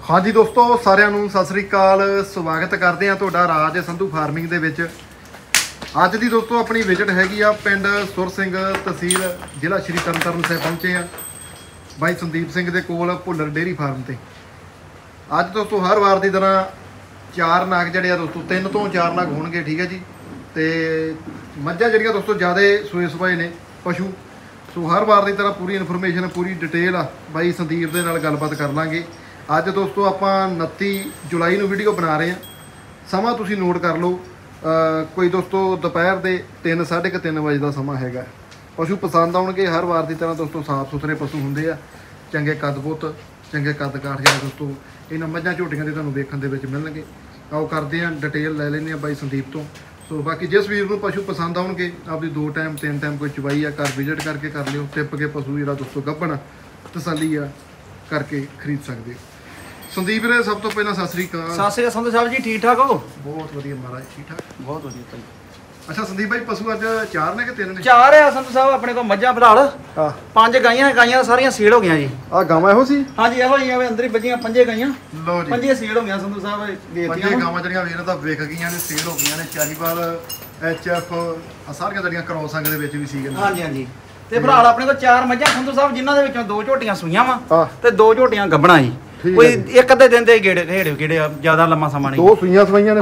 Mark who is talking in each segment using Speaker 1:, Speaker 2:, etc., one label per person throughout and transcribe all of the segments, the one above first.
Speaker 1: हाँ जी दोस्तों सारिਆਂ ਨੂੰ ਸਤਿ ਸ੍ਰੀ ਅਕਾਲ ਸਵਾਗਤ ਕਰਦੇ ਆ ਤੁਹਾਡਾ ਰਾਜ ਸੰਧੂ ਫਾਰਮਿੰਗ ਦੇ ਵਿੱਚ। ਅੱਜ ਦੀ ਦੋਸਤੋ ਆਪਣੀ ਵਿਜ਼ਿਟ ਹੈਗੀ ਆ ਪਿੰਡ ਸੁਰ ਸਿੰਘ ਤਹਿਸੀਲ ਜ਼ਿਲ੍ਹਾ ਸ਼੍ਰੀ ਤਰਨਤਾਰਨ ਸਾਹਿਬ ਪਹੁੰਚੇ ਆ ਬਾਈ ਸੰਦੀਪ ਸਿੰਘ ਦੇ ਕੋਲ ਭੁੱਲਰ ਡੇਅਰੀ ਫਾਰਮ ਤੇ। ਅੱਜ ਦੋਸਤੋ ਹਰ ਵਾਰ ਦੀ ਤਰ੍ਹਾਂ ਚਾਰ ਨਾਗ ਜਿਹੜੇ ਆ ਦੋਸਤੋ 3 ਤੋਂ 4 ਨਾਗ ਹੋਣਗੇ, ਠੀਕ ਹੈ ਜੀ। ਤੇ ਮੱਝਾਂ ਜਿਹੜੀਆਂ ਦੋਸਤੋ ਜ਼ਿਆਦਾ ਸੂਏ ਸਵਾਏ ਨੇ ਪਸ਼ੂ, ਸੋ ਹਰ ਵਾਰ ਦੀ ਤਰ੍ਹਾਂ ਪੂਰੀ ਇਨਫੋਰਮੇਸ਼ਨ ਪੂਰੀ ਡਿਟੇਲ ਆ ਬਾਈ ਸੰਦੀਪ ਦੇ ਨਾਲ ਗੱਲਬਾਤ ਕਰ ਲਾਂਗੇ। ਅੱਜ ਦੋਸਤੋ ਆਪਾਂ 29 ਜੁਲਾਈ ਨੂੰ ਵੀਡੀਓ ਬਣਾ ਰਹੇ ਹਾਂ। ਸਮਾਂ ਤੁਸੀਂ ਨੋਟ ਕਰ ਲਓ, ਕੋਈ ਦੋਸਤੋ ਦੁਪਹਿਰ ਦੇ 3-3:30 ਵਜੇ ਦਾ ਸਮਾਂ ਹੈਗਾ। ਪਸ਼ੂ ਪਸੰਦ ਆਉਣਗੇ ਹਰ ਵਾਰ ਦੀ ਤਰ੍ਹਾਂ ਦੋਸਤੋ, ਸਾਫ਼ ਸੁਥਰੇ ਪਸ਼ੂ ਹੁੰਦੇ ਆ, ਚੰਗੇ ਕੱਦ ਬੁੱਤ ਚੰਗੇ ਕੱਦ ਕਾਠ ਜਿਹੜੇ ਦੋਸਤੋ ਇਹਨਾਂ ਮੱਝਾਂ ਝੋਟੀਆਂ ਦੇ ਤੁਹਾਨੂੰ ਵੇਖਣ ਦੇ ਵਿੱਚ ਮਿਲਣਗੇ। ਆਓ ਕਰਦੇ ਹਾਂ ਡਿਟੇਲ ਲੈ ਲੈਂਦੇ ਹਾਂ ਬਾਈ ਸੰਦੀਪ ਤੋਂ। ਸੋ ਬਾਕੀ ਜਿਸ ਵੀਰ ਨੂੰ ਪਸ਼ੂ ਪਸੰਦ ਆਉਣਗੇ ਆਪਦੀ 2 ਟਾਈਮ 3 ਟਾਈਮ ਕੋਈ ਚਵਾਈ ਆ ਘਰ ਵਿਜ਼ਿਟ ਕਰਕੇ ਕਰ ਲਿਓ, ਟਿੱਪ ਕੇ ਪਸ਼ੂ ਜਿਹੜਾ ਦੋਸਤੋ ਗੱਭਣ ਤਸੱਲੀ ਆ ਕਰਕੇ ਖਰੀਦ ਸਕਦੇ ਹੋ। ਸੰਦੀਪ ਵੀਰੇ ਸਭ ਤੋਂ ਪਹਿਲਾਂ ਸਤਿ ਸ੍ਰੀ ਅਕਾਲ।
Speaker 2: ਸਤਿ ਸ੍ਰੀ ਅਕਾਲ ਸੰਧੂ ਸਾਹਿਬ ਜੀ, ਠੀਕ ਠਾਕ ਹੋ?
Speaker 1: ਬਹੁਤ ਵਧੀਆ ਮਹਾਰਾਜ, ਠੀਕ ਠਾਕ,
Speaker 2: ਬਹੁਤ ਵਧੀਆ ਭਾਈ।
Speaker 1: ਅੱਛਾ ਸੰਦੀਪ ਭਾਈ ਪਸ਼ੂ ਅੱਜ 4 ਨੇ ਕਿ 3 ਨੇ?
Speaker 2: 4 ਆ ਸੰਧੂ ਸਾਹਿਬ ਆਪਣੇ ਕੋਲ ਮੱਝਾਂ ਫਿਲਹਾਲ। 5 ਗਾਈਆਂ ਸਾਰੀਆਂ ਸੇਲ ਹੋ ਗਈਆਂ ਜੀ।
Speaker 1: ਆ ਗਾਵਾਂ ਇਹੋ ਸੀ?
Speaker 2: ਹਾਂਜੀ ਇਹੋ ਹੀ ਆ, ਅੰਦਰ ਹੀ ਬੱਜੀਆਂ 5 ਗਾਈਆਂ।
Speaker 1: ਲਓ ਜੀ
Speaker 2: 5 ਸੇਲ ਹੋ ਗਈਆਂ ਸੰਧੂ ਸਾਹਿਬ, ਦੇਤੀਆਂ
Speaker 1: 5 ਗਾਵਾਂ ਜਿਹੜੀਆਂ ਵੀਰਾਂ ਤਾਂ ਵਿਕ ਗਈਆਂ ਨੇ, ਸੇਲ ਹੋ ਗਈਆਂ ਨੇ। ਚਾਹੀਵਾਲ HF ਆ ਸਾਰੀਆਂ ਜਿਹੜੀਆਂ ਕਰੌਸ ਸੰਗ ਦੇ ਵਿੱਚ ਵੀ ਸੀਗੇ।
Speaker 2: ਹਾਂਜੀ ਹਾਂਜੀ। ਤੇ ਫਿਲਹਾਲ ਆਪਣੇ ਕੋਲ 4 ਮੱਝਾਂ ਸੰਧੂ ਸਾਹਿਬ, ਜਿਨ੍ਹਾਂ ਦੇ ਵਿੱਚੋਂ 2 ਝੋਟੀਆਂ ਸੂਈਆਂ ਵਾ ਤੇ 2 ਝੋਟੀਆਂ ਗੱਭਣਾ ਜੀ। ਕੋਈ ਇੱਕ ਅੱਧੇ ਦਿਨ ਦੇ ਗੇੜੇ ਜ਼ਿਆਦਾ ਲੰਮਾ ਸਮਾਂ ਨਹੀਂ।
Speaker 1: 2 ਸੂਈਆਂ ਸਵਾਈਆਂ ਨੇ?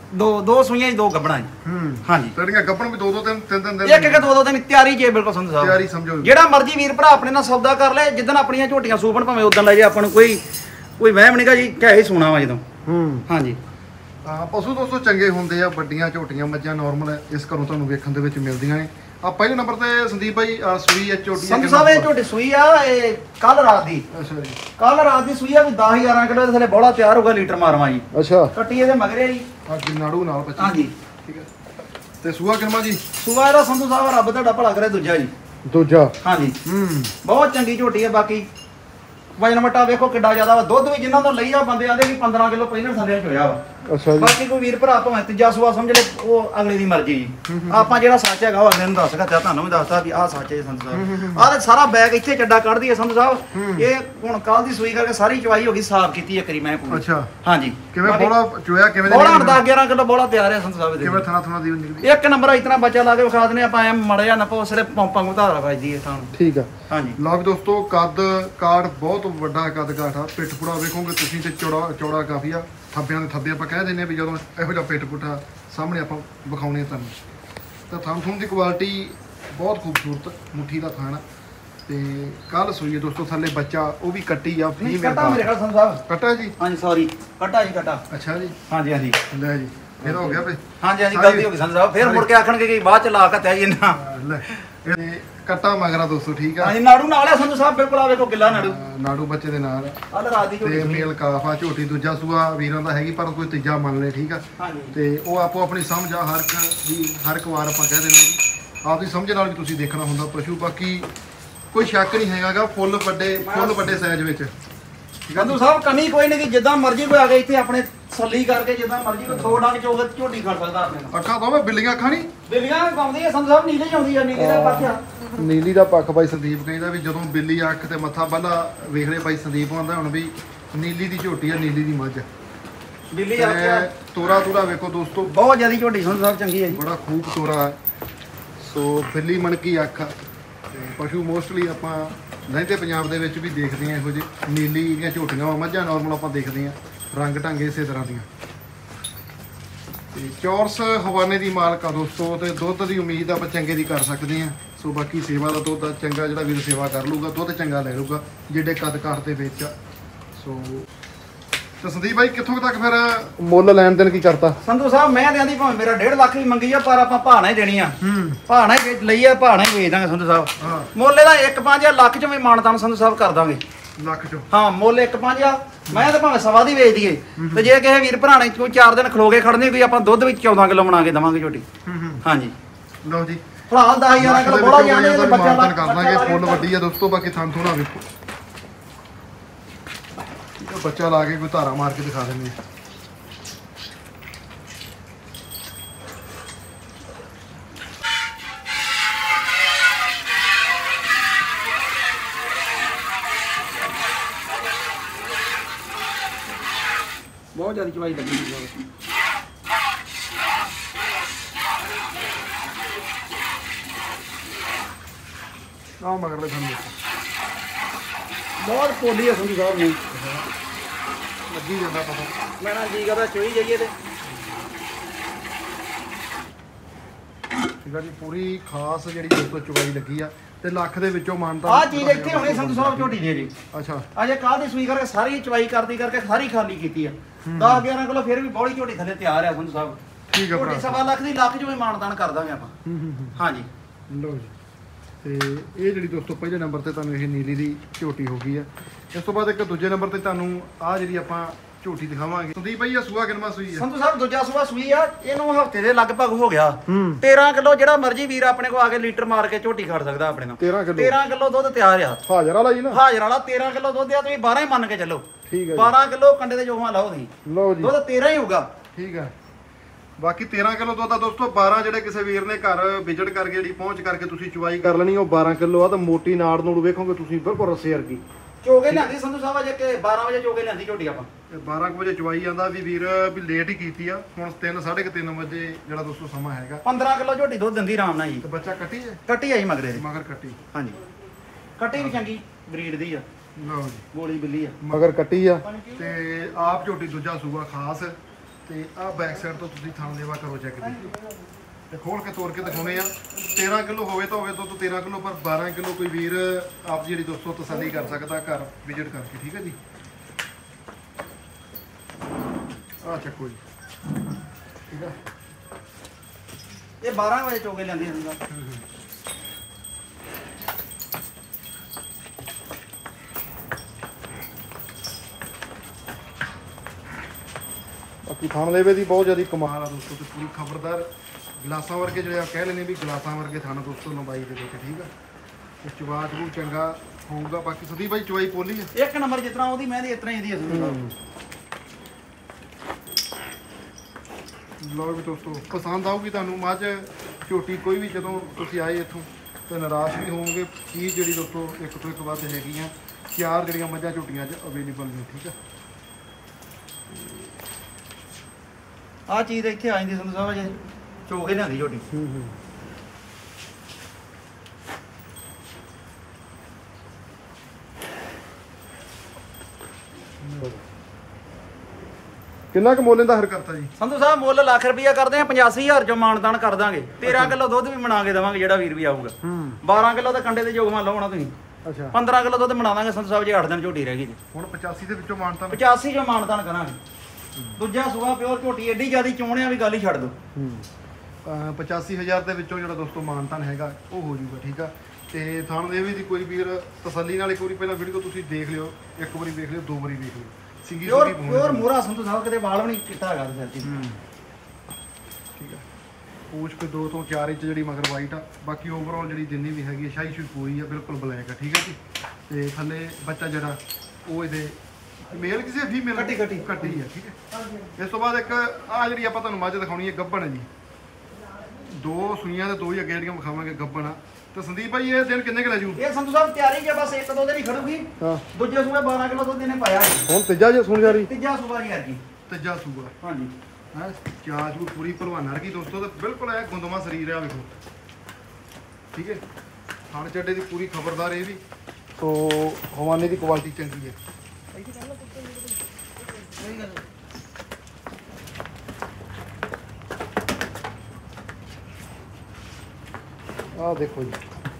Speaker 2: ਦੋ ਸੂਈਆਂ ਜੀ, 2 ਗੱਭਣਾ ਜੀ। ਹਾਂਜੀ
Speaker 1: ਜਿਹੜੀਆਂ ਗੱਭਣ ਵੀ 2-2 3 ਦਿਨ
Speaker 2: ਇੱਕ 2 ਦਿਨ ਤਿਆਰੀ ਜੇ ਬਿਲਕੁਲ ਸੰਧੂ ਸਾਹਿਬ,
Speaker 1: ਤਿਆਰੀ ਸਮਝੋ।
Speaker 2: ਜਿਹੜਾ ਮਰਜੀ ਵੀਰ ਭਰਾ ਆਪਣੇ ਨਾਲ ਸੌਦਾ ਕਰ ਲੈ, ਜਿੱਦਣ ਆਪਣੀਆਂ ਝੋਟੀਆਂ ਸੂਪਣ ਭਾਵੇਂ ਉਦੋਂ ਲੈ ਜੇ, ਆਪਾਂ ਨੂੰ ਕੋਈ ਵਹਿਮ ਨਹੀਂਗਾ ਜੀ, ਘੈ ਹੀ ਸੋਣਾ ਵਾ ਜਦੋਂ। ਹਾਂਜੀ
Speaker 1: ਹਾਂ ਪਸ਼ੂ ਦੋਸਤੋ ਚੰਗੇ ਹੁੰਦੇ ਆ, ਵੱਡੀਆਂ ਝੋਟੀਆਂ ਮੱਝਾਂ ਨਾਰਮਲ ਇਸ ਘਰੋਂ ਤੁਹਾਨੂੰ ਵੇਖਣ ਦੇ ਵਿੱਚ ਮਿਲਦੀਆਂ ਨੇ। ਆ ਪਹਿਲੇ ਨੰਬਰ ਤੇ ਸੰਦੀਪ ਭਾਈ ਸੂਈ ਹੈ ਝੋਟੀ
Speaker 2: ਸੰਧੂ ਸਾਹਿਬ, ਇਹ ਝੋਟੀ ਸੂਈ ਆ ਇਹ ਕੱਲ ਰਾਤ ਦੀ।
Speaker 1: ਅੱਛਾ ਜੀ,
Speaker 2: ਕੱਲ ਰਾਤ ਦੀ ਸੂਈ ਆ, ਕੋਈ 10-11 ਕਿਲੋ ਦੇ ਥੱਲੇ ਬੋਲਾ ਤਿਆਰ ਹੋਗਾ, ਲੀਟਰ ਮਾਰਵਾ ਜੀ।
Speaker 1: ਅੱਛਾ
Speaker 2: ਕੱਟੀ ਇਹਦੇ ਮਗਰੇ ਜੀ।
Speaker 1: ਹਾਂ ਨਾੜੂ ਨਾਲ ਬੱਚੀ।
Speaker 2: ਹਾਂਜੀ
Speaker 1: ਠੀਕ ਹੈ। ਤੇ ਸੂਆ ਕਿੰਨਾ ਜੀ?
Speaker 2: ਸੂਆ ਇਹਦਾ ਸੰਧੂ ਸਾਹਿਬ ਰੱਬ ਤੁਹਾਡਾ ਭਲਾ ਕਰੇ ਦੂਜਾ ਜੀ।
Speaker 1: ਦੂਜਾ?
Speaker 2: ਹਾਂਜੀ ਬਹੁਤ ਚੰਗੀ ਝੋਟੀ ਹੈ। ਬਾਕੀ ਵਜਨ ਮਟਾ ਵੇਖੋ ਕਿੱਡਾ ਜ਼ਿਆਦਾ ਵਾ। ਦੁੱਧ ਵੀ ਜਿਨ੍ਹਾਂ ਤੋਂ ਲਈ ਆ ਬੰਦੇ ਆਂਦੇ ਵੀ 15 ਕਿਲੋ ਪਹਿਲਾਂ ਥੱਲੇ ਚੋਇਆ ਵਾ।
Speaker 1: ਅੱਛਾ ਜੀ।
Speaker 2: ਬਾਕੀ ਕੋਈ ਵੀਰ ਭਰਾ ਭਾਵੇਂ ਤੀਜਾ ਸੂਆ ਸਮਝ ਲੈ, ਉਹ ਅਗਲੇ ਦੀ ਮਰਜ਼ੀ ਜੀ। ਆਪਾਂ ਜਿਹੜਾ ਸੱਚ ਹੈਗਾ ਉਹ ਅਗਲੇ ਨੂੰ ਦੱਸ ਸਕਦਾ, ਤੁਹਾਨੂੰ ਵੀ ਦੱਸਦਾ ਵੀ ਆਹ ਸੱਚ ਹੈ ਸੰਧੂ ਸਾਹਿਬ। ਆਹ ਸਾਰਾ ਬੈਗ ਇੱਥੇ ਚੱਡਾ ਕੱਢਦੀ ਹੈ ਸੰਧੂ ਸਾਹਿਬ। ਇਹ ਹੁਣ ਕੱਲ ਦੀ ਸੂਈ ਕਰਕੇ ਸਾਰੀ ਚਵਾਈ ਹੋ ਗਈ, ਸਾਫ਼ ਕੀਤੀ ਇੱਕ ਵਾਰੀ ਮੈਂ ਪੂਰੀ।
Speaker 1: ਅੱਛਾ ਹਾਂਜੀ।
Speaker 2: ਕਿਵੇਂ
Speaker 1: ਬੋਲਾ ਚੋਇਆ? ਕਿਵੇਂ ਦੇ?
Speaker 2: ਬੋਲਾ 10-11 ਕਿਲੋ ਬੋਲਾ ਤਿਆਰ ਹੈ ਸੰਧੂ ਸਾਹਿਬ ਦੇ।
Speaker 1: ਕਿਵੇਂ ਥਣਾ ਦੀ ਨਿਕਲੀ?
Speaker 2: ਇੱਕ ਨੰਬਰ ਇਤਨਾ ਬੱਚਾ ਲਾ ਕੇ ਵਿਖਾ ਦਨੇ ਆਪਾਂ, ਐ ਮੜਿਆ ਨਾ ਪੋਸਰੇ ਪੰਪਾਂ ਨੂੰ ਧਾਰਾ ਵੱਜਦੀ ਹੈ ਤਾਂ।
Speaker 1: ਠੀਕ ਆ।
Speaker 2: ਹਾਂਜੀ
Speaker 1: ਲਓ ਦੋਸਤੋ ਕੱਦ ਕਾਠ ਬਹੁਤ ਵੱਡਾ ਕੱਦ ਕਾਠ ਆ। ਪਿੱਠ ਪੁੜਾ ਵੇਖੋਗੇ ਤੁਸੀਂ ਤੇ ਚੌੜਾ ਕਾਫੀ ਆ। ਥੱਬਿਆਂ ਦੇ ਥੱਬੇ ਆਪਾਂ ਕਹਿ ਦਿੰਦੇ ਆ ਵੀ ਜਦੋਂ ਇਹੋ ਜਿਹਾ ਪਿੱਠ ਪੁੱਠਾ ਸਾਹਮਣੇ ਆਪਾਂ ਵਿਖਾਉਣੇ ਆ ਤੁਹਾਨੂੰ। ਤਾਂ ਥਣ ਦੀ ਕੁਆਲਿਟੀ ਬਹੁਤ ਖੂਬਸੂਰਤ, ਮੁੱਠੀ ਦਾ ਥਣ। ਤੇ ਕੱਲ ਸੂਈ ਦੋਸਤੋ, ਥੱਲੇ ਬੱਚਾ ਉਹ ਵੀ ਕੱਟੀ ਆ, ਫੀਮੇਲ
Speaker 2: ਕੱਟਾ ਮੇਰੇ ਕੋਲ ਸੰਧੂ ਸਾਹਿਬ।
Speaker 1: ਕੱਟਾ ਜੀ? ਹਾਂਜੀ ਸੌਰੀ
Speaker 2: ਕੱਟਾ ਜੀ ਕੱਟਾ।
Speaker 1: ਅੱਛਾ ਜੀ।
Speaker 2: ਹਾਂਜੀ ਹਾਂਜੀ
Speaker 1: ਲੈ ਜੀ ਇਹਦਾ ਹੋ ਗਿਆ ਬਈ।
Speaker 2: ਹਾਂਜੀ ਹਾਂਜੀ ਗਲਤੀ ਹੋ ਗਈ ਸੰਧੂ ਸਾਹਿਬ, ਫਿਰ ਮੁੜ ਕੇ ਆਖਣਗੇ ਕਿ ਬਾਅਦ ਚ ਲਾ ਕੇ ਤੈ ਜੀ ਨਾ।
Speaker 1: ਲੈ ਇਹ ਕੱਟਾ ਮਗਰਾ ਦੋਸਤੋ, ਠੀਕ ਆ।
Speaker 2: ਹਾਂਜੀ ਨਾੜੂ ਨਾਲ ਆ ਸੰਧੂ ਸਾਹਿਬ, ਬਿਲਕੁਲ ਆ ਵੇਖੋ ਗਿੱਲਾ ਨਾੜੂ।
Speaker 1: ਨਾੜੂ ਬੱਚੇ ਦੇ ਨਾਲ
Speaker 2: ਕੱਲ ਰਾਤ ਦੀ ਝੋਟੀ
Speaker 1: ਤੇ ਮੇਲ ਕਾਫ ਆ। ਝੋਟੀ ਦੂਜਾ ਸੂਆ ਵੀਰਾਂ ਦਾ ਹੈਗੀ, ਪਰ ਕੋਈ ਤੀਜਾ ਮੰਨ ਲੈ, ਠੀਕ ਆ।
Speaker 2: ਹਾਂਜੀ
Speaker 1: ਤੇ ਉਹ ਆਪੋ ਆਪਣੀ ਸਮਝ ਆ, ਹਰ ਇੱਕ ਦੀ ਹਰ ਇੱਕ ਵਾਰ ਆਪਾਂ ਕਹਿ ਦਿੰਦੇ ਜੀ ਆਪਦੀ ਸਮਝ ਨਾਲ ਵੀ ਤੁਸੀਂ ਦੇਖਣਾ ਹੁੰਦਾ ਪਸ਼ੂ। ਬਾਕੀ ਕੋਈ ਸ਼ੱਕ ਨਹੀਂ ਹੈਗਾਗਾ, ਫੁੱਲ ਵੱਡੇ ਸਾਈਜ਼ ਵਿੱਚ।
Speaker 2: ਸੰਧੂ ਸਾਹਿਬ ਕਮੀ ਕੋਈ ਨਹੀਂ, ਜਿੱਦਾਂ ਮਰਜ਼ੀ ਕੋਈ ਆ ਕੇ ਇੱਥੇ ਆਪਣੇ ਸੱਲੀ ਕਰਕੇ ਜਿੱਦਾਂ ਮਰਜ਼ੀ ਕੋਈ ਥੋੜਾ ਕਿ ਚੋਗਤ ਝੋਟੀ ਖੜ ਸਕਦਾ ਆਪਣੇ ਨਾਲ।
Speaker 1: ਅੱਖਾਂ ਤੋਂ ਬਿੱਲੀਆਂ ਅੱਖਾਂ ਨਹੀਂ?
Speaker 2: ਬਿੱਲੀਆਂ ਪਾਉਂਦੀ ਆ ਸੰਧੂ ਸਾਹਿਬ, ਨੀਲੀ ਆਉਂਦੀ ਆ, ਨੀਲੀ ਦਾ ਪੱਖ ਆ।
Speaker 1: ਨੀਲੀ ਦਾ ਪੱਖ ਬਾਈ ਸੰਦੀਪ ਕਹਿੰਦਾ ਵੀ ਜਦੋਂ ਬਿੱਲੀ ਅੱਖ ਤੇ ਮੱਥਾ ਬੱਲਾ ਵੇਖ ਲੈ ਬਾਈ ਸੰਦੀਪ ਆਉਂਦਾ ਹੁਣ ਵੀ ਨੀਲੀ ਦੀ ਝੋਟੀ ਆ, ਨੀਲੀ ਦੀ ਮੱਝ।
Speaker 2: ਬਿੱਲੀ ਆ ਕੇ
Speaker 1: ਤੋਰਾ ਵੇਖੋ ਦੋਸਤੋ,
Speaker 2: ਬਹੁਤ ਜ਼ਿਆਦਾ ਝੋਟੀ ਸੰਧੂ ਸਾਹਿਬ ਚੰਗੀ ਹੈ ਜੀ,
Speaker 1: ਬੜਾ ਖੂਬ ਤੋਰਾ ਹੈ। ਸੋ ਬਿੱਲੀ ਮਣਕੀ ਅੱਖ। ਤੇ ਪਸ਼ੂ ਮੋਸਟਲੀ ਆਪਾਂ ਲਹਿੰਦੇ ਪੰਜਾਬ ਦੇ ਵਿੱਚ ਵੀ ਦੇਖਦੇ ਆ ਇਹੋ ਜਿਹੇ ਨੀਲੀ ਦੀਆਂ ਝੋਟੀਆਂ ਵਾ। ਮੱਝਾਂ ਨਾਰਮਲ ਆਪਾਂ ਦੇਖਦੇ ਆ, ਰੰਗ ਢੰਗ ਇਸੇ ਤਰ੍ਹਾਂ ਦੀਆਂ। ਤੇ ਚੌਰਸ ਹਵਾਨੇ ਦੀ ਮਾਲਕ ਆ ਦੋਸਤੋ, ਤੇ ਦੁੱਧ ਦੀ ਉਮੀਦ ਆਪਾਂ ਚੰਗੇ ਦੀ ਕਰ ਸਕਦੇ ਆ। ਸੋ ਬਾਕੀ ਸੇਵਾ ਦਾ ਦੁੱਧ ਚੰਗਾ, ਜਿਹੜਾ ਵੀਰ ਸੇਵਾ ਕਰ ਲੂਗਾ ਦੁੱਧ ਚੰਗਾ ਲੈ ਲੂਗਾ ਜਿਹੜੇ ਕੱਦ ਕਾਠ ਦੇ ਵਿੱਚ ਆ। ਸੋ ਤੇ ਸੰਦੀਪ ਭਾਈ ਕਿੱਥੋਂ ਤੱਕ ਫਿਰ ਮੁੱਲ ਲੈਣ ਦੇਣ ਕੀ ਕਰਤਾ? ਸੰਧੂ
Speaker 2: ਸਾਹਿਬ ਮੈਂ ਤੇ ਆਂਦੀ ਭਾਵੇਂ ਮੇਰਾ 1.5 ਲੱਖ ਵੀ ਮੰਗੀ ਆ, ਪਰ ਆਪਾਂ ਭਾਣਾ ਹੀ ਦੇਣੀ ਆ। ਭਾਣਾ ਹੀ ਲਈ ਆ, ਭਾਣਾ ਹੀ ਵੇਚ ਦਾਂਗੇ ਸੰਧੂ ਸਾਹਿਬ। ਮੁੱਲ ਇਹਦਾ 1.5 ਲੱਖ ਚ ਵੀ ਮਾਨਤਾਨ ਸੰਧੂ ਸਾਹਿਬ ਕਰ ਦਾਂਗੇ।
Speaker 1: ਲੱਖ ਚੋਂ? ਹਾਂ
Speaker 2: ਮੁੱਲ 1.5 ਆ। ਮੈਂ ਤਾਂ ਭਾਵੇਂ ਸਵਾ ਦੀ ਵੇਚ ਦਈਏ, ਤੇ ਜੇ ਕਿਸੇ ਵੀਰ ਭਰਾ ਨੇ ਕੋਈ 4 ਦਿਨ ਖਲੋ ਕੇ ਖੜਨੀ, ਕੋਈ ਆਪਾਂ ਦੁੱਧ ਵਿੱਚ 14 ਕਿਲੋ ਬਣਾ ਕੇ ਦੇਵਾਂਗੇ ਝੋਟੀ। ਹਾਂਜੀ
Speaker 1: ਲਓ ਜੀ
Speaker 2: ਫਿਲਹਾਲ 10-11 ਕਿਲੋ ਬੋਲਾ ਜਾਂਦੇ ਤੇ ਬੱਚਾ
Speaker 1: ਮਾਨਤਾਨ ਕਰ ਦਾਂਗੇ। ਫੁੱਲ ਵੱਡੀ ਆ ਦੋਸਤੋ। ਬਾਕੀ ਥਣ ਥੋੜਾ ਵੇਖੋ, ਬੱਚਾ ਲਾ ਕੇ ਕੋਈ ਧਾਰਾ ਮਾਰ ਕੇ ਦਿਖਾ ਦਿੰਦੇ ਆ।
Speaker 2: ਬਹੁਤ ਜ਼ਿਆਦਾ ਚਵਾਈ ਲੱਗੀ ਜੀ।
Speaker 1: ਆਹ ਮਗਰਲੇ ਥਣ ਦੇਖੋ
Speaker 2: ਬਹੁਤ ਪੋਲੀ ਆ ਸੰਧੂ ਸਾਹਿਬ ਨੂੰ
Speaker 1: ਲੱਗੀ ਜਾਂਦਾ ਪਤਾ।
Speaker 2: ਮੈਂ ਨਾ ਜੀ ਕਰਦਾ ਚੋਈ ਜਾਈਏ ਤੇ
Speaker 1: ਠੀਕ ਆ ਜੀ ਪੂਰੀ ਖਾਸ ਜਿਹੜੀ ਦੋਸਤੋ ਚੁਗਾਈ ਲੱਗੀ ਆ ਤੇ ਲੱਖ ਦੇ ਵਿੱਚੋਂ ਮਾਨਤਾ
Speaker 2: ਆਹ ਚੀਜ਼ ਇੱਥੇ ਹੋਣੀ ਸੰਧੂ ਸਾਹਿਬ ਝੋਟੀ ਦੇ ਜੀ।
Speaker 1: ਅੱਛਾ
Speaker 2: ਅਜੇ ਕੱਲ ਦੀ ਸੂਈ ਕਰਕੇ ਸਾਰੀ ਚਵਾਈ ਕਰਦੀ ਕਰਕੇ ਸਾਰੀ ਖਾਲੀ ਕੀਤੀ ਆ 10 11 ਕਿਲੋ ਫਿਰ ਵੀ ਬੋਲੀ ਝੋਟੀ ਥੱਲੇ ਤਿਆਰ ਆ ਸੰਧੂ ਸਾਹਿਬ।
Speaker 1: ਠੀਕ ਆ ਭਰਾ।
Speaker 2: ਝੋਟੀ ਸਵਾ ਲੱਖ ਦੀ ਲੱਖ ਚ ਵੀ ਮਾਨਦਾਨ ਕਰ ਦਾਂਗੇ ਆਪਾਂ। ਹਾਂਜੀ
Speaker 1: ਲਓ ਜੀ ਤੇ ਇਹ ਜਿਹੜੀ ਦੋਸਤੋ ਪਹਿਲੇ ਨੰਬਰ ਤੇ ਤੁਹਾਨੂੰ ਇਹ ਨੀਲੀ ਦੀ ਝੋਟੀ ਹੋ ਗਈ ਆ। ਇਸ ਤੋਂ ਬਾਅਦ ਇੱਕ ਦੂਜੇ ਨੰਬਰ ਤੇ ਤੁਹਾਨੂੰ ਆਹ ਜਿਹੜੀ ਆਪਾਂ ਝੋਟੀ ਦਿਖਾਵਾਂਗੇ। ਸੰਦੀਪ ਭਾਈ ਆ ਸੂਆ ਕਿੰਨਾ ਸੂਈ ਆ?
Speaker 2: ਸੰਧੂ ਸਾਹਿਬ ਦੂਜਾ ਸੂਆ ਸੂਈ ਆ ਇਹਨੂੰ ਹਫਤੇ ਦੇ ਲਗਭਗ ਹੋ ਗਿਆ।
Speaker 1: ਹੂੰ
Speaker 2: 13 ਕਿਲੋ ਜਿਹੜਾ ਮਰਜੀ ਵੀਰ ਆਪਣੇ ਕੋ ਆ ਕੇ ਲੀਟਰ ਮਾਰ ਕੇ ਝੋਟੀ ਖੜ ਸਕਦਾ ਆਪਣੇ ਨਾਲ।
Speaker 1: 13 ਕਿਲੋ
Speaker 2: 13 ਕਿਲੋ ਦੁੱਧ ਤਿਆਰ ਆ
Speaker 1: ਹਾਜ਼ਰ ਵਾਲਾ ਜੀ ਨਾ।
Speaker 2: ਹਾਜ਼ਰ ਵਾਲਾ 13 ਕਿਲੋ ਦੁੱਧ ਆ ਤੁਸੀਂ 12 ਹੀ ਮੰਨ ਕੇ ਚੱਲੋ।
Speaker 1: ਠੀਕ ਹੈ
Speaker 2: 12 ਕਿਲੋ ਕੰਡੇ ਦੇ ਜੋਹਾਂ ਲਾਓ ਤੁਸੀਂ
Speaker 1: ਲਓ ਜੀ
Speaker 2: ਦੁੱਧ 13 ਹੀ ਹੋਊਗਾ।
Speaker 1: ਠੀਕ ਹੈ ਬਾਕੀ 13 ਕਿਲੋ ਦੁੱਧ ਆ ਦੋਸਤੋ। 12 ਜਿਹੜੇ ਕਿਸੇ ਵੀਰ ਨੇ ਘਰ ਵਿਜ਼ਿਟ ਕਰਕੇ ਜਿਹੜੀ ਪਹੁੰਚ ਕਰਕੇ ਤੁਸੀਂ ਚੁਵਾਈ ਕਰ ਲੈਣੀ ਉਹ 12 ਕਿਲੋ ਆ ਤਾਂ ਮੋਟੀ ਨਾੜ ਨੂੜ ਵੇਖੋਗੇ ਤੁਸੀਂ ਬਿਲਕੁਲ ਰਸੇ ਵਰਗੀ।
Speaker 2: ਚੋਗੇ ਲਿਆਂਦੀ ਸੰਧੂ ਸਾਹਿਬ ਅਜੇ ਕਿ 12 ਵਜੇ ਚੋਗੇ ਲਿਆਂਦੀ ਝੋਟੀ ਆਪਾਂ।
Speaker 1: ਤੇ 12 ਕੁ ਵਜੇ ਚੁਵਾਈ ਜਾਂਦਾ ਵੀ ਵੀਰ ਵੀ ਲੇਟ ਹੀ ਕੀਤੀ ਆ। ਹੁਣ 3 3:30 ਵਜੇ ਜਿਹੜਾ ਦੋਸਤੋ ਸਮਾਂ ਹੈਗਾ।
Speaker 2: 15 ਕਿਲੋ ਝੋਟੀ ਦੁੱਧ ਦਿੰਦੀ ਆਰਾਮ ਨਾਲ ਜੀ।
Speaker 1: ਤੇ ਬੱਚਾ ਕੱਟੀ ਹੈ
Speaker 2: ਕੱਟੀ ਆਈ ਮਗਰੇ ਦੀ।
Speaker 1: ਮਗਰ ਕੱਟੀ।
Speaker 2: ਹਾਂਜੀ ਕੱਟੀ ਵੀ ਚੰਗੀ ਬਰੀਡ ਦੀ ਆ
Speaker 1: ਲਓ ਜੀ
Speaker 2: ਗੋਲੀ ਬਿੱਲੀ ਆ
Speaker 1: ਮਗਰ ਕੱਟੀ ਆ ਤੇ ਆਪ ਝੋਟੀ ਦੂਜਾ ਸੂਆ ਖਾਸ ਤੇ ਆਹ ਬੈਕ ਸਾਈਡ ਤੋਂ ਤੁਸੀਂ ਥਣ ਦੇਵਾ ਕਰੋ ਚੈੱਕ ਦੀ ਤੇ ਖੋਲ ਕੇ ਤੋੜ ਕੇ ਦਿਖਾਉਣੇ ਆ। 13 ਕਿਲੋ ਹੋਵੇ ਤਾਂ ਹੋਵੇ ਤੋਂ 13 ਕਿਲੋ ਪਰ 12 ਕਿਲੋ ਕੋਈ ਵੀਰ ਆਪ ਜਿਹੜੀ ਦੋਸਤੋ ਤਸੱਲੀ ਕਰ ਸਕਦਾ ਘਰ ਵਿਜ਼ਿਟ ਕਰਕੇ। ਠੀਕ ਹੈ ਜੀ ਆਹ ਚੱਕੋ ਜੀ ਠੀਕ ਆ।
Speaker 2: ਇਹ 12 ਵਜੇ ਚੋਗੇ ਲਿਆਂਦੀ ਸੰਧੂ ਸਾਹਿਬ।
Speaker 1: ਬਾਕੀ ਥਣ ਲੇਵੇ ਦੀ ਬਹੁਤ ਜ਼ਿਆਦਾ ਕਮਾਲ ਆ ਦੋਸਤੋ ਤੇ ਪੂਰੀ ਖਬਰਦਾਰ ਗਲਾਸਾਂ ਵਰਗੇ ਜਿਹੜੇ ਆ ਕਹਿ ਲੈਨੇ ਵੀ ਗਲਾਸਾਂ ਵਰਗੇ ਥਣ ਦੋਸਤੋ ਲੰਬਾਈ ਦੇ ਵਿੱਚ। ਠੀਕ ਆ ਤੇ ਚਵਾਚ ਨੂੰ ਚੰਗਾ ਹੋਊਗਾ। ਬਾਕੀ ਸਦੀ ਬਾਈ ਚਵਾਈ ਪੋਲੀ ਆ
Speaker 2: ਇੱਕ ਨੰਬਰ ਜਿਤਨਾ ਉਹਦੀ ਮਹਿੰਦੀ ਇਤਨਾ ਹੀ ਇਹਦੀ ਆ ਸੰਧੂ ਸਾਹਿਬ।
Speaker 1: ਲਓ ਵੀ ਦੋਸਤੋ ਪਸੰਦ ਆਊਗੀ ਤੁਹਾਨੂੰ ਮੱਝ ਝੋਟੀ ਕੋਈ ਵੀ ਜਦੋਂ ਤੁਸੀਂ ਆਏ ਇੱਥੋਂ ਤੇ ਨਿਰਾਸ਼ ਵੀ ਹੋਵੋਗੇ। ਚੀਜ਼ ਜਿਹੜੀ ਦੋਸਤੋ ਇੱਕ ਤੋਂ ਇੱਕ ਵੱਧ ਹੈਗੀਆਂ। 4 ਜਿਹੜੀਆਂ ਮੱਝਾਂ ਝੋਟੀਆਂ 'ਚ ਅਵੇਲੇਬਲ ਨੇ। ਠੀਕ ਆ
Speaker 2: ਆਹ ਚੀਜ਼ ਇੱਥੇ ਆ ਜਾਂਦੀ ਸੰਧੂ ਸਾਹਿਬ ਅਜੇ ਚੋਗੇ ਲਿਆਂਦੀ ਝੋਟੀ।
Speaker 1: ਕਿੰਨਾ ਕੁ ਮੁੱਲ ਦਾ ਹਰ ਕਰਤਾ ਜੀ?
Speaker 2: ਸੰਧੂ ਸਾਹਿਬ ਮੁੱਲ ਲੱਖ ਰੁਪਈਆ ਕਰਦੇ ਆ 85000 ਚੋਂ ਮਾਨਦਾਨ ਕਰ ਦਾਂਗੇ। 13 ਕਿਲੋ ਦੁੱਧ ਵੀ ਬਣਾ ਕੇ ਦੇਵਾਂਗੇ ਜਿਹੜਾ ਵੀਰ ਵੀ ਆਊਗਾ। 12 ਕਿਲੋ ਤਾਂ ਕੰਡੇ ਦੇ ਜੋਗਮਾ ਲਾਉਣਾ ਤੁਸੀਂ।
Speaker 1: ਅੱਛਾ
Speaker 2: 15 ਕਿਲੋ ਦੁੱਧ ਬਣਾ ਦਾਂਗੇ ਸੰਧੂ ਸਾਹਿਬ ਜੇ 8 ਦਿਨ ਝੋਟੀ ਰਹਿ ਗਈ ਜੀ।
Speaker 1: ਹੁਣ 85 ਦੇ ਵਿੱਚੋਂ ਮਾਨਤਾ
Speaker 2: 85 ਚੋਂ ਮਾਨਦਾਨ ਕਰਾਂਗੇ। ਦੂਜਾ ਸੂਆ ਪਿਓਰ ਝੋਟੀ ਐਡੀ ਜਿਆਦੀ ਚੋਣਿਆ ਵੀ ਗੱਲ ਹੀ ਛੱਡ ਦੋ।
Speaker 1: 85000 ਦੇ ਵਿੱਚੋਂ ਜਿਹੜਾ ਦੋਸਤੋ ਮਾਨਤਾਨ ਹੈਗਾ ਉਹ ਹੋ ਜਾਊਗਾ। ਠੀਕ ਆ ਤੇ ਥਣ ਦੇਵੀ ਦੀ ਕੋਈ ਵੀਰ ਤਸੱਲੀ ਨਾਲ ਇੱਕ ਵਾਰੀ ਪਹਿਲਾਂ ਵੀਡੀਓ ਤੁਸੀਂ ਦੇਖ ਲਿਓ। ਇੱਕ ਵਾਰੀ ਵੇਖ ਲਿਓ 2 ਵਾਰੀ ਵੇਖ ਲਿਓ। ਸਿੰਗੀ
Speaker 2: ਪਿਓਰ
Speaker 1: ਸੁੰਗੀ
Speaker 2: ਪਿਓਰ ਮੋਰਾ ਸੰਧੂ ਸਾਹਿਬ ਕਿਤੇ ਵਾਲ ਵੀ ਨਹੀਂ ਕੀਤਾ ਹੈਗਾ ਸਿਰ ਤੇ।
Speaker 1: ਠੀਕ ਆ ਪੂਛ ਕੇ 2 ਤੋਂ 4 ਇੰਚ ਜਿਹੜੀ ਮਗਰ ਵਾਈਟ ਆ। ਬਾਕੀ ਓਵਰਆਲ ਜਿਹੜੀ ਜਿੰਨੀ ਵੀ ਹੈਗੀ ਸ਼ਾਹੀ ਸ਼ੂਈ ਪੂਰੀ ਆ ਬਿਲਕੁਲ ਬਲੈਕ ਆ। ਠੀਕ ਆ ਜੀ ਤੇ ਥੱਲੇ ਬੱਚਾ ਜਿਹੜਾ ਉਹ ਇਹਦੇ ਮੇਲ ਕਿਸੇ ਫੀਮੇਲ
Speaker 2: ਕੱਟੀ
Speaker 1: ਕੱਟੀ ਆ। ਠੀਕ ਹੈ ਇਸ ਤੋਂ ਬਾਅਦ ਇੱਕ ਆ ਜਿਹੜੀ ਆਪਾਂ ਤੁਹਾਨੂੰ ਮੱਝ ਦਿਖਾਉਣੀ ਹੈ ਗੱਬਣ ਹੈ ਜੀ। 2 ਸੂਈਆਂ ਤੇ 2 ਹੀ ਅੱਗੇ ਜਿਹੜੀਆਂ ਵਿਖਾਵਾਂਗੇ ਗੱਬਣ ਆ। ਤੇ ਸੰਦੀਪ ਭਾਈ ਇਹ ਦਿਨ ਕਿੰਨੇ ਕੁ ਲੈ ਜੂ?
Speaker 2: ਇਹ ਸੰਧੂ ਸਾਹਿਬ ਤਿਆਰੀ ਜੇ ਬਸ 1-2 ਦਿਨ ਹੀ ਖੜੂਗੀ।
Speaker 1: ਹਾਂ
Speaker 2: ਦੂਜੇ ਸੂਏ 12 ਕਿਲੋ ਦੁੱਧ ਇਹਨੇ ਪਾਇਆ ਜੀ।
Speaker 1: ਹੁਣ ਤੀਜਾ ਜੇ ਸੁਣ ਜਾ ਰਹੀ
Speaker 2: ਤੀਜਾ ਸੂਆ ਜੀ ਅੱਜ।
Speaker 1: ਤੀਜਾ ਸੂਆ
Speaker 2: ਹਾਂਜੀ
Speaker 1: ਹੈ ਚਾਚ ਨੂੰ ਪੂਰੀ ਭਲਵਾਨ ਵਰਗੀ ਦੋਸਤੋ ਤੇ ਬਿਲਕੁਲ ਇਹ ਗੁੰਦਮਾ ਸਰੀਰ ਆ ਵੇਖੋ। ਠੀਕ ਹੈ ਖਾਣ ਚੱਡੇ ਦੀ ਪੂਰੀ ਖਬਰਦਾਰ ਇਹ ਵੀ ਸੋ ਹਵਾਨੇ ਦੀ ਕੁਆਲਿਟੀ ਚੰਗੀ ਹੈ। ਆਹ ਦੇਖੋ ਜੀ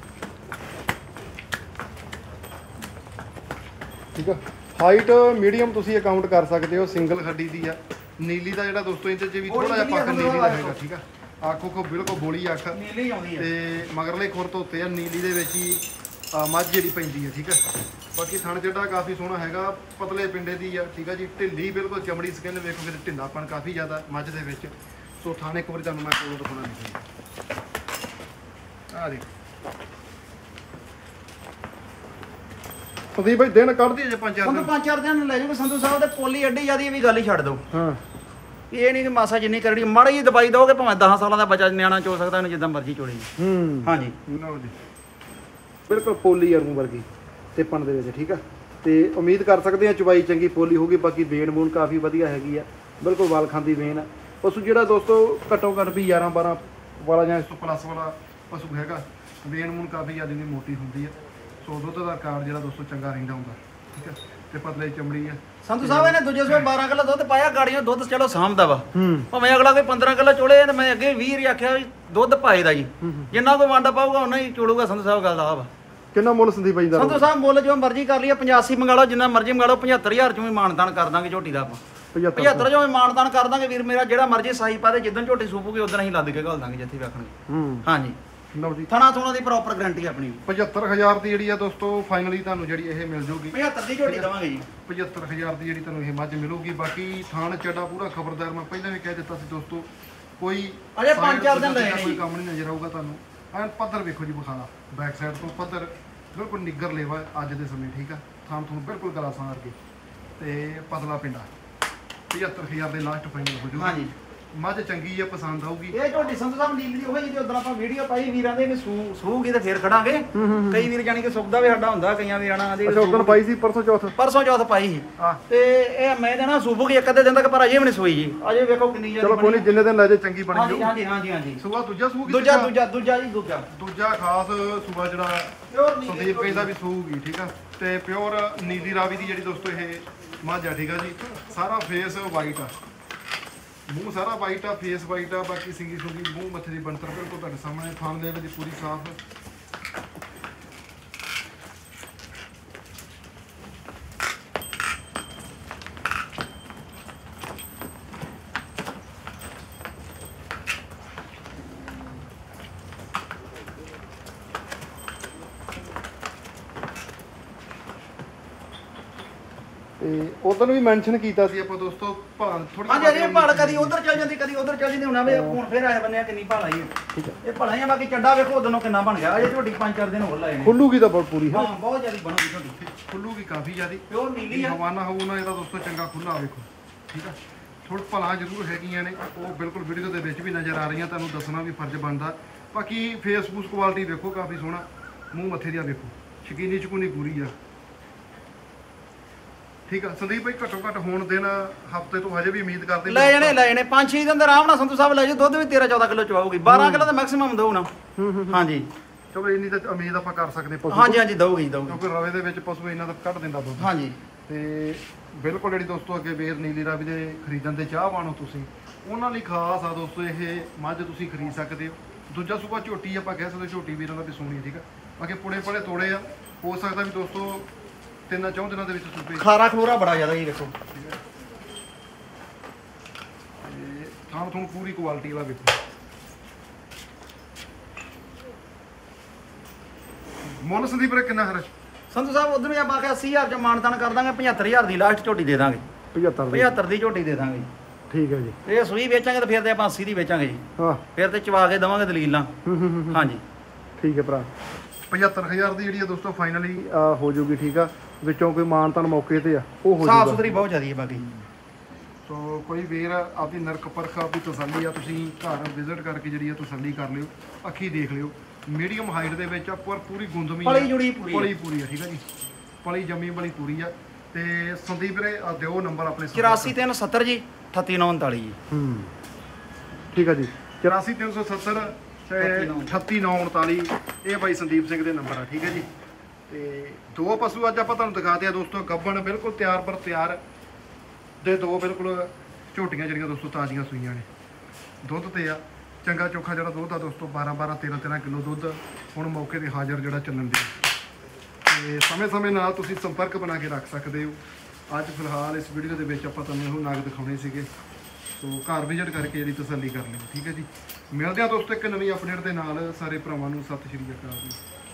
Speaker 1: ਠੀਕ ਆ ਹਾਈਟ ਮੀਡੀਅਮ ਤੁਸੀਂ ਅਕਾਊਂਟ ਕਰ ਸਕਦੇ ਹੋ। ਸਿੰਗਲ ਖੱਡੀ ਦੀ ਆ। ਨੀਲੀ ਦਾ ਜਿਹੜਾ ਦੋਸਤੋ ਇੰਚ 'ਚ ਵੀ ਥੋੜਾ ਜਿਹਾ ਪੱਕ ਨੀਲੀ ਦਾ ਹੈਗਾ। ਠੀਕ ਆ ਆਖੋ ਕੋ ਬਿਲਕੁਲ ਬੋਲੀ ਅੱਖ
Speaker 2: ਨੀਲੀ ਆਉਂਦੀ ਹੈ
Speaker 1: ਤੇ ਮਗਰਲੇ ਖੁਰ ਤੋਂ ਉੱਤੇ ਆ ਨੀਲੀ ਦੇ ਵਿੱਚ ਹੀ ਮੱਝ ਜਿਹੜੀ ਪੈਂਦੀ ਹੈ। ਠੀਕ ਆ ਬਾਕੀ ਥਣ ਜਿਹੜਾ ਕਾਫੀ ਸੋਹਣਾ ਹੈਗਾ ਪਤਲੇ ਪਿੰਡੇ ਦੀ ਆ। ਠੀਕ ਆ ਜੀ ਢਿੱਲੀ ਬਿਲਕੁਲ ਚਮੜੀ ਸਕਿਨ ਵੇਖੋਗੇ ਤੇ ਢਿੱਲਾਪਣ ਕਾਫੀ ਜ਼ਿਆਦਾ ਮੱਝ ਦੇ ਵਿੱਚ। ਸੋ ਥਾਣੇ ਇੱਕ ਵਾਰੀ ਤੁਹਾਨੂੰ ਮੈਂ ਕੋਲੋਂ ਦਿਖਾਉਣਾ ਨਹੀਂ ਆ ਦੇਖ ਸੰਦੀਪ ਭਾਈ ਦਿਨ ਕੱਢਦੀ ਜੇ 5-4
Speaker 2: ਸੰਧੂ
Speaker 1: ਦਿਨ
Speaker 2: 5-4 ਦਿਨ ਲੈ ਜਾਓਗੇ ਸੰਧੂ ਸਾਹਿਬ ਤੇ ਪੋਲੀ ਐਡੀ ਜਿਆਦੀ ਵੀ ਗੱਲ ਹੀ ਛੱਡ ਦਿਓ।
Speaker 1: ਹਾਂ
Speaker 2: ਇਹ ਨਹੀਂ ਕਿ ਮਾਸਾ ਜਿੰਨੀ ਕਰਨੀ ਮਾੜੀ ਜਿਹੀ ਦਵਾਈ ਦੋਗੇ ਭਾਵੇਂ 10 ਸਾਲਾਂ ਦਾ ਬੱਚਾ ਨਿਆਣਾ ਚੋ ਸਕਦਾ ਇਹਨੂੰ ਜਿੱਦਾਂ ਮਰਜ਼ੀ ਚੋਲੇ। ਹਾਂਜੀ
Speaker 1: ਲਓ ਜੀ ਬਿਲਕੁਲ ਪੋਲੀ ਯਾਰੂ ਵਰਗੀ ਟਿੱਪਣ ਦੇ ਵਿੱਚ। ਠੀਕ ਆ ਤੇ ਉਮੀਦ ਕਰ ਸਕਦੇ ਆ ਚਵਾਈ ਚੰਗੀ ਪੋਲੀ ਹੋਊਗੀ। ਬਾਕੀ ਵੇਣ ਵੂਣ ਕਾਫੀ ਵਧੀਆ ਹੈਗੀ ਆ, ਬਿਲਕੁਲ ਵਾਲ ਖਾਂਦੀ ਵੇਣ ਆ। ਪਸ਼ੂ ਜਿਹੜਾ ਦੋਸਤੋ ਘੱਟੋ ਘੱਟ ਵੀ 11-12 ਵਾਲਾ ਜਾਂ ਇਸ ਤੋਂ ਪਲੱਸ ਵਾਲਾ ਪਸ਼ੂ ਹੈਗਾ। ਵੇਣ ਵੂਣ ਕਾਫੀ ਜ਼ਿਆਦਾ ਦੀ ਮੋਟੀ ਹੁੰਦੀ ਆ। ਸੋ ਦੁੱਧ ਦਾ ਕਾਰ ਜਿਹੜਾ ਦੋਸਤੋ ਚੰਗਾ ਰਹਿੰਦਾ ਹੁੰਦਾ, ਠੀਕ ਹੈ। ਤੇ ਪਤਲੇ ਚਮੜੀ ਆ।
Speaker 2: ਸੰਧੂ ਸਾਹਿਬ ਇਹਨੇ ਦੂਜੇ ਸੂਏ 12 ਕਿਲੋ ਦੁੱਧ ਪਾਇਆ, ਗਾੜੀਆਂ ਦੁੱਧ ਚਲੋ ਸਾਂਭਦਾ ਵਾ। ਭਾਵੇਂ ਅਗਲਾ ਕੋਈ 15 ਕਿਲੋ ਚੋਲੇ ਤੇ ਮੈਂ ਅੱਗੇ 20 ਹੀ ਆਖਿਆ ਵੀ ਦੁੱਧ ਪਾਏ ਦਾ ਜੀ। ਜਿੰਨਾ ਕੋਈ ਵਾਂਡਾ ਪਾਊਗਾ ਉਹਨਾਂ ਹੀ ਚੋਲੂਗਾ। ਸੰਧੂ ਸਾਹਿਬ ਗੱਲ ਦਾ ਵਾ।
Speaker 1: ਕਿੰਨਾ ਮੁੱਲ ਸੰਦੀਪ ਬਾਈ ਦਾ?
Speaker 2: ਸੰਧੂ ਸਾਹਿਬ ਮੁੱਲ ਜੋ ਮਰਜ਼ੀ ਕਰ ਲਈਏ, 85 ਮੰਗਾ ਲਓ, ਜਿੰਨਾ ਮਰਜ਼ੀ ਮੰਗਾ ਲਓ। 75000 ਚੋਂ ਵੀ ਮਾਨਦਾਨ ਕਰ ਦਾਂਗੇ ਝੋਟੀ ਦਾ ਆਪਾਂ। 75 ਚੋਂ ਵੀ ਮਾਨਦਾਨ ਕਰ ਦਾਂਗੇ ਵੀਰ ਮੇਰਾ। ਜਿਹੜਾ ਮਰਜ਼ੀ ਸਾਈ ਪਾ ਦੇ, ਜਿੱਦਣ ਝੋਟੀ ਸੂਪੂਗੀ ਉਦੋਂ ਅਸੀਂ ਲੱਦ ਕੇ ਘੱਲ ਦਾਂਗੇ ਜਿੱਥੇ ਵੇਖਣਗੇ। ਹਾਂਜੀ
Speaker 1: ਲਓ ਜੀ,
Speaker 2: ਥਣਾ ਥੋਣਾ ਦੀ ਪ੍ਰੋਪਰ ਗਾਰੰਟੀ ਆਪਣੀ।
Speaker 1: 75000 ਦੀ ਜਿਹੜੀ ਆ ਦੋਸਤੋ ਫਾਈਨਲੀ ਤੁਹਾਨੂੰ ਜਿਹੜੀ ਇਹ ਮਿਲ ਜੂਗੀ।
Speaker 2: 75 ਦੀ ਝੋਟੀ ਦਵਾਂਗੇ ਜੀ।
Speaker 1: 75000 ਦੀ ਜਿਹੜੀ ਤੁਹਾਨੂੰ ਇਹ ਮੱਝ ਮਿਲੂਗੀ। ਬਾਕੀ ਥਾਣ ਚੱਡਾ ਪੂਰਾ ਖਬਰਦਾਰ, ਮੈਂ ਪਹਿਲਾਂ ਵੀ ਕਹਿ ਦਿੱਤਾ ਸੀ ਦੋਸਤੋ, ਕੋਈ
Speaker 2: ਅਜੇ 5-4 ਦਿਨ ਲਏ
Speaker 1: ਕੋਈ ਕੰਮ ਨਹੀਂ ਨਜ਼ਰ ਆਊਗਾ ਤੁਹਾਨੂੰ। ਐਨ ਪੱਧਰ ਵੇਖੋ ਜੀ, ਬਖਾਲਾ ਬੈਕ ਸਾਈਡ ਤੋਂ ਪੱਧਰ ਬਿਲਕੁਲ ਨਿੱਗਰ ਲੇਵਾ ਅੱਜ ਦੇ ਸਮੇਂ, ਠੀਕ ਆ। ਥਾਣ ਤੁਹਾਨੂੰ ਬਿਲਕੁਲ ਗਲਾ ਸਾਰ ਕੇ ਤੇ ਪਤਲਾ ਪਿੰਡਾ। 75000 ਦੇ ਲਾਸਟ ਫਾਈਨਲ ਹੋ ਜੂਗਾ।
Speaker 2: ਹਾਂਜੀ
Speaker 1: ਮੱਝ ਚੰਗੀ ਆ, ਪਸੰਦ ਆਊਗੀ।
Speaker 2: ਇਹ ਝੋਟੀ ਸੰਧੂ ਸਾਹਿਬ ਨੀਲੀ ਦੀ ਹੋਈ, ਜੇ ਉਦੋਂ ਆਪਾਂ ਵੀਡੀਓ ਪਾਈ ਵੀਰਾਂ ਦੇ ਵੀ ਸੂਗੀ ਤੇ ਫੇਰ ਖੜਾਂਗੇ। ਕਈ ਵੀਰ ਜਾਨੀ ਕਿ ਸੁੱਕਦਾ ਵੀ ਸਾਡਾ ਹੁੰਦਾ, ਕਈਆਂ ਵੀਰਾਂ ਨਾਲ ਆਂਦੇ
Speaker 1: ਅੱਛਾ ਉਦੋਂ ਪਾਈ ਸੀ ਪਰਸੋਂ ਚੌਥ
Speaker 2: ਪਾਈ ਸੀ।
Speaker 1: ਹਾਂ
Speaker 2: ਤੇ ਇਹ ਮੈਂ ਦੇਣਾ ਸੂਬੂਗੀ ਇੱਕ ਅੱਧੇ ਦਿਨ ਤੱਕ, ਪਰ ਅਜੇ ਵੀ ਨਹੀਂ ਸੋਈ ਜੀ। ਅਜੇ ਵੇਖੋ ਕਿੰਨੀ ਜ਼ਿਆਦਾ।
Speaker 1: ਚਲੋ ਕੋਈ ਨਹੀਂ, ਜਿੰਨੇ ਦਿਨ ਲੈ ਜੇ ਚੰਗੀ ਬਣ
Speaker 2: ਹਾਂਜੀ
Speaker 1: ਜਾਊ।
Speaker 2: ਹਾਂਜੀ
Speaker 1: ਸੂਆ ਦੂਜਾ ਸੂਗੀ।
Speaker 2: ਦੂਜਾ
Speaker 1: ਖਾਸ ਸੂਆ ਜਿਹੜਾ
Speaker 2: ਪਿਓਰ
Speaker 1: ਸੰਦੀਪ ਕਹਿੰਦਾ ਵੀ ਸੂਗੀ, ਠੀਕ ਆ। ਤੇ ਪਿਓਰ ਨੀਲੀ ਰਾਵੀ ਦੀ ਜਿਹੜੀ ਦੋਸਤੋ ਇਹ ਮੱਝ ਆ, ਠੀਕ ਆ ਜੀ। ਸਾਰਾ ਫੇਸ ਵਾਈਟ ਆ, ਮੂੰਹ ਸਾਰਾ ਵਾਈਟ ਆ, ਫੇਸ ਵਾਈਟ ਆ। ਬਾਕੀ ਸਿੰਗੀ ਸੁੰਗੀ ਮੂੰਹ ਮੱਥੇ ਦੀ ਬਣਤਰ ਬਿਲਕੁਲ ਤੁਹਾਡੇ ਸਾਹਮਣੇ। ਥਾਣ ਲੈਵਲ ਦੀ ਪੂਰੀ ਸਾਫ਼। ਤੇ ਉਦੋਂ ਵੀ ਮੈਂਸ਼ਨ ਕੀਤਾ ਸੀ ਆਪਾਂ ਦੋਸਤੋ, ਭਾਲ ਥੋੜੀ।
Speaker 2: ਹਾਂਜੀ ਅਜੇ ਭਾਲ ਕਦੀ ਉਧਰ ਚੱਲ ਜਾਂਦੀ, ਕਦੀ ਉਧਰ ਚੱਲ ਜਾਂਦੀ। ਹੁਣ ਫੇਰ ਆਏ ਬੰਨੇ ਕਿੰਨੀ ਭਾਲ ਆਈ।
Speaker 1: ਠੀਕ ਹੈ,
Speaker 2: ਇਹ ਭਲਾ ਹੀ ਆ। ਬਾਕੀ ਚੱਡਾ ਵੇਖੋ ਉਦੋਂ ਕਿੰਨਾ ਬਣ ਗਿਆ। ਅਜੇ ਝੋਟੀ 5-4 ਦਿਨ ਹੋਰ ਲਾਏ ਨੇ।
Speaker 1: ਖੁੱਲੂਗੀ ਤਾਂ ਬਹੁਤ ਪੂਰੀ।
Speaker 2: ਹਾਂ ਬਹੁਤ ਜ਼ਿਆਦਾ ਬਣੂਗੀ ਝੋਟੀ,
Speaker 1: ਖੁੱਲੂਗੀ ਕਾਫੀ ਜ਼ਿਆਦੀ।
Speaker 2: ਪਿਓਰ ਨੀਲੀ ਆ।
Speaker 1: ਹਵਾਨਾ ਹੋਊ ਨਾ ਇਹਦਾ ਦੋਸਤੋ ਚੰਗਾ ਖੁੱਲਾ ਵੇਖੋ, ਠੀਕ ਆ। ਥੋੜਾ ਭਲਾ ਜ਼ਰੂਰ ਹੈਗੀਆਂ ਨੇ, ਉਹ ਬਿਲਕੁਲ ਵੀਡੀਓ ਦੇ ਵਿੱਚ ਵੀ ਨਜ਼ਰ ਆ ਰਹੀਆਂ, ਤੁਹਾਨੂੰ ਦੱਸਣਾ ਵੀ ਫਰਜ਼ ਬਣਦਾ। ਬਾਕੀ ਫੇਸਬੁੱਕ ਕੁਆਲਿਟੀ ਵੇਖੋ ਕਾਫੀ ਸੋਹਣਾ। ਮੂੰਹ ਮੱਥੇ ਦੀਆਂ ਵੇਖੋ, ਸ਼ਕੀਨੀ ਚਕੂਨੀ ਪੂਰੀ ਆ, ਠੀਕ ਆ। ਸੰਦੀਪ ਭਾਈ ਘੱਟੋ ਘੱਟ ਹੁਣ ਦਿਨ ਹਫਤੇ ਤੋਂ ਹਜੇ ਵੀ ਉਮੀਦ ਕਰਦੇ
Speaker 2: ਲੈ ਜਾਣੇ 5-6 ਦਿਨ ਦੇ ਆਰਾਮ ਨਾਲ ਸੰਧੂ ਸਾਹਿਬ ਲੈ ਜਾਓ। ਦੁੱਧ ਵੀ 13-14 ਕਿਲੋ ਚਵਾਉਗੀ। 12 ਕਿਲੋ ਤਾਂ ਮੈਕਸਿਮਮ ਦਊ ਨਾ। ਹਾਂਜੀ
Speaker 1: ਚਲੋ ਇੰਨੀ ਤਾਂ ਉਮੀਦ ਆਪਾਂ ਕਰ ਸਕਦੇ ਪਸ਼ੂ।
Speaker 2: ਹਾਂਜੀ ਦਊਗੀ
Speaker 1: ਕਿਉਂਕਿ ਰਵੇ ਦੇ ਵਿੱਚ ਪਸ਼ੂ ਇਹਨਾਂ ਦਾ ਕੱਢ ਦਿੰਦਾ ਦੁੱਧ।
Speaker 2: ਹਾਂਜੀ
Speaker 1: ਤੇ ਬਿਲਕੁਲ ਜਿਹੜੀ ਦੋਸਤੋ ਅੱਗੇ ਵੇਰ ਨੀਲੀ ਰਾਵੀ ਦੇ ਖਰੀਦਣ ਦੇ ਚਾਹਵਾਨ ਹੋ ਤੁਸੀਂ, ਉਹਨਾਂ ਲਈ ਖਾਸ ਆ ਦੋਸਤੋ ਇਹ ਮੱਝ ਤੁਸੀਂ ਖਰੀਦ ਸਕਦੇ ਹੋ। ਦੂਜਾ ਸੂਬਾ ਝੋਟੀ ਆਪਾਂ ਕਹਿ ਸਕਦੇ, ਝੋਟੀ ਵੀਰਾਂ ਦਾ ਵੀ ਸੋਹਣੀ, ਠੀਕ ਆ। ਬਾਕੀ ਪੁੜੇ ਪੜੇ ਤੋੜੇ ਆ, ਹੋ ਸਕਦਾ ਵੀ ਦੋਸਤੋ 3-4 ਦਿਨਾਂ ਦੇ ਵਿੱਚ ਸੂਪੇ।
Speaker 2: ਖਾਰਾ ਖਲੋਰਾ ਬੜਾ ਜ਼ਿਆਦਾ ਜੀ ਵੇਖੋ।
Speaker 1: ਤੇ ਥਾਂ ਤੁਹਾਨੂੰ ਪੂਰੀ ਕੁਆਲਿਟੀ ਵਾਲਾ ਵੇਖੋ। ਮੁੱਲ ਸੰਦੀਪ ਵੀਰੇ ਕਿੰਨਾ ਹਰ?
Speaker 2: ਸੰਧੂ ਸਾਹਿਬ ਉਧਰ ਵੀ ਆਪਾਂ 80000 ਚ ਮਾਨਤਾਨ ਕਰ ਦਾਂਗੇ। 75000 ਦੀ ਲਾਸਟ ਝੋਟੀ ਦੇ ਦਾਂਗੇ। 75 ਦੀ ਝੋਟੀ ਦੇ ਦਾਂਗੇ।
Speaker 1: ਠੀਕ ਹੈ ਜੀ।
Speaker 2: ਇਹ ਸੂਈ ਵੇਚਾਂਗੇ ਤਾਂ ਫਿਰ ਤੇ ਆਪਾਂ 80 ਦੀ ਵੇਚਾਂਗੇ ਜੀ।
Speaker 1: ਹਾਂ
Speaker 2: ਫਿਰ ਤੇ ਚਵਾ ਕੇ ਦਵਾਂਗੇ ਦਲੀਲਾਂ। ਹਾਂਜੀ
Speaker 1: ਠੀਕ ਹੈ ਭਰਾ। 75000 ਦੀ ਜਿਹੜੀ ਆ ਦੋਸਤੋ ਫਾਈਨਲੀ ਹੋ ਜਾਊਗੀ, ਠੀਕ ਆ। ਵਿੱਚੋਂ ਕੋਈ ਮਾਨਤਾਨ ਮੌਕੇ ਤੇ ਆ ਉਹ ਹੋ ਜਾਊਗਾ।
Speaker 2: ਸਾਫ ਸੁਥਰੀ ਬਹੁਤ ਜ਼ਿਆਦੀ ਹੈ ਬਾਕੀ।
Speaker 1: ਸੋ ਕੋਈ ਵੀਰ ਆਪਦੀ ਨਰਕ ਪਰਖ ਆਪਦੀ ਤਸੱਲੀ ਆ, ਤੁਸੀਂ ਘਰ ਵਿਜ਼ਿਟ ਕਰਕੇ ਜਿਹੜੀ ਆ ਤਸੱਲੀ ਕਰ ਲਿਓ, ਅੱਖੀ ਦੇਖ ਲਿਓ। ਮੀਡੀਅਮ ਹਾਈਟ ਦੇ ਵਿੱਚ ਆ, ਪਰ ਪੂਰੀ ਗੁੰਦਮੀ
Speaker 2: ਪਲੀ ਜੁੜੀ
Speaker 1: ਪਲੀ ਪੂਰੀ ਆ, ਠੀਕ ਆ ਜੀ। ਪਲੀ ਜੰਮੀ ਬਲੀ ਪੂਰੀ ਆ। ਤੇ ਸੰਦੀਪ ਵੀਰੇ ਦਿਓ ਨੰਬਰ ਆਪਣੇ।
Speaker 2: 84370 ਜੀ 38939 ਜੀ।
Speaker 1: ਠੀਕ ਆ ਜੀ। 84370 38939 ਇਹ ਬਾਈ ਸੰਦੀਪ ਸਿੰਘ ਦੇ ਨੰਬਰ ਆ, ਠੀਕ ਹੈ ਜੀ। ਤੇ ਦੋ ਪਸ਼ੂ ਅੱਜ ਆਪਾਂ ਤੁਹਾਨੂੰ ਦਿਖਾਤੇ ਆ ਦੋਸਤੋ, ਗੱਬਣ ਬਿਲਕੁਲ ਤਿਆਰ ਪਰ ਤਿਆਰ ਦੇ ਦੋ ਬਿਲਕੁਲ ਝੋਟੀਆਂ ਜਿਹੜੀਆਂ ਦੋਸਤੋ ਤਾਜ਼ੀਆਂ ਸੂਈਆਂ ਨੇ। ਦੁੱਧ ਤੇ ਆ ਚੰਗਾ ਚੋਖਾ ਜਿਹੜਾ ਦੁੱਧ ਆ ਦੋਸਤੋ 12-12 13-13 ਕਿਲੋ ਦੁੱਧ ਹੁਣ ਮੌਕੇ ਤੇ ਹਾਜ਼ਰ ਜਿਹੜਾ ਚੱਲਣ ਦੀ। ਤੇ ਸਮੇਂ-ਸਮੇਂ ਨਾਲ ਤੁਸੀਂ ਸੰਪਰਕ ਬਣਾ ਕੇ ਰੱਖ ਸਕਦੇ ਹੋ। ਅੱਜ ਫਿਲਹਾਲ ਇਸ ਵੀਡੀਓ ਦੇ ਵਿੱਚ ਆਪਾਂ ਤੁਹਾਨੂੰ ਇਹੋ ਨਾਗ ਦਿਖਾਉਣੇ ਸੀਗੇ। ਸੋ ਘਰ ਵਿਜ਼ਿਟ ਕਰਕੇ ਜਿਹੜੀ ਤਸੱਲੀ ਕਰ ਲਿਓ, ਠੀਕ ਹੈ ਜੀ। ਮਿਲਦੇ ਆ ਦੋਸਤੋ ਇੱਕ ਨਵੀਂ ਅਪਡੇਟ ਦੇ ਨਾਲ। ਸਾਰੇ ਭਰਾਵਾਂ ਨੂੰ ਸਤਿ ਸ਼੍ਰੀ ਅਕਾਲ ਜੀ।